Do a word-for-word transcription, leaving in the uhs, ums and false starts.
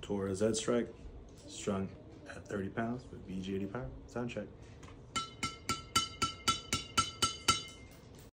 Doura Z Strike, strung at thirty pounds with V G eighty power. Sound check.